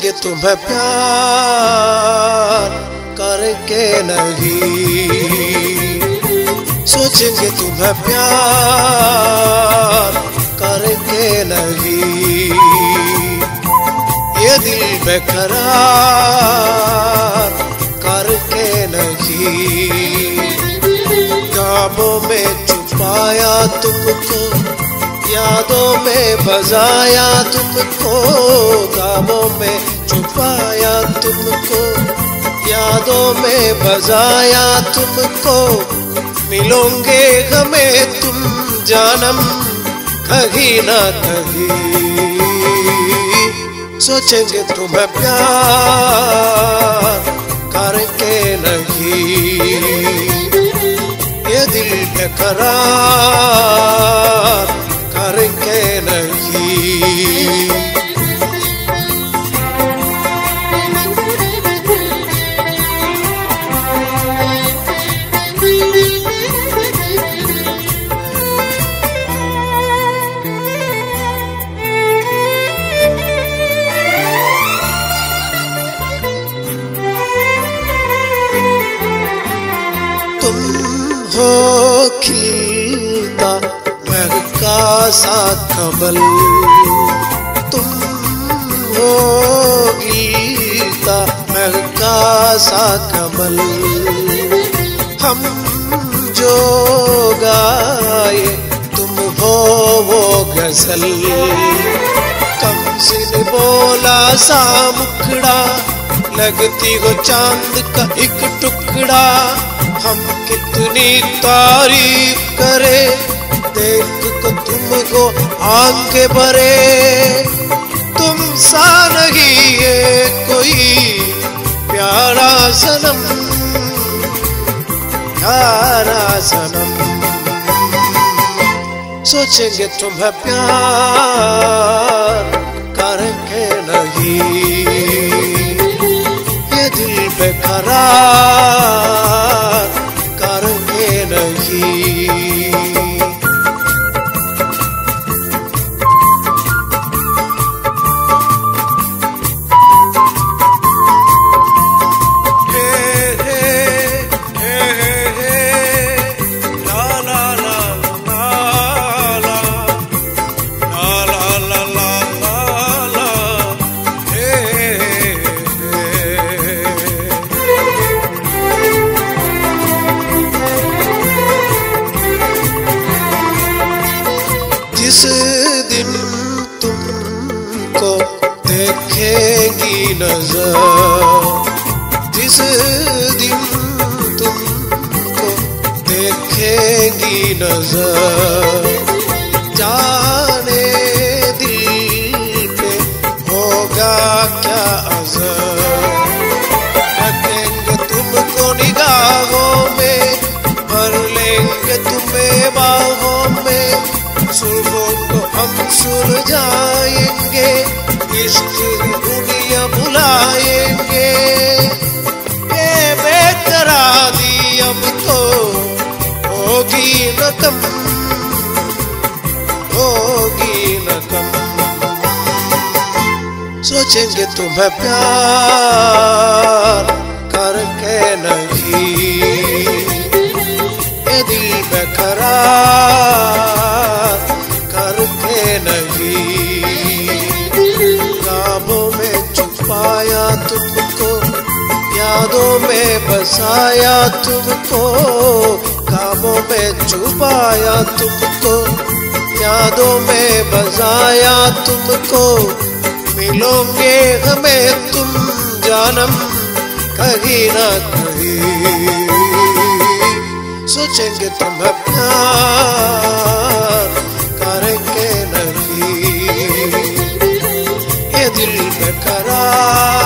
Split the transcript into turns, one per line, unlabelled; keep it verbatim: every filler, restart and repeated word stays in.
सोचेंगे तुम्हें प्यार करके नहीं, सोचेंगे तुम्हें प्यार करके नहीं। ये दिल बेकरार करके नहीं। ख्वाबों में छुपाया तुमको, यादों में बजाया तुमको। ख्वाबों में छुपाया तुमको, यादों में बजाया तुमको। मिलोगे हमें तुम जानम कहीं ना कहीं। सोचेंगे तुम्हें प्यार करके नहीं। ये दिल बेकरार करके नहीं। तुम हो खिलता महका सा कमल, तुम हो गीता महका सा कमल। हम जो गाए तुम हो वो गजल। कमसिन बोला सा मुखड़ा, लगती हो चांद का एक टुकड़ा। हम कितनी तारीफ करे, देख को तुमको आंखें भरे। तुम सा नहीं है कोई प्यारा सनम, प्यारा सनम। सोचेंगे तुम्हें प्यार करके नहीं। ये दिल बेकरार करके नहीं। जिस दिन तुमको देखेगी नजर, जिस दिन तुमको देखेगी नजर। जाने दिल पे होगा क्या असर। रखेंगे तुमको निगाहों में, भर लेंगे तुम्हें बाहों में। सुबह को हम सुलझाएंगे, इश्क दुनिया बुलाएंगे। ये बेकरारी अब तो होगी न कम, होगी न कम। सोचेंगे तुम्हें प्यार करके नहीं। ये दिल बेकरार करके नहीं। ख्वाबों में छुपाया तुमको, यादों में बसाया तुमको। ख्वाबों में छुपाया तुमको, यादों में बसाया तुमको। मिलोगे हमें तुम जानम कहीं ना कहीं। सोचेंगे तुम्हें प्यार करके नहीं। ये दिल बेकरार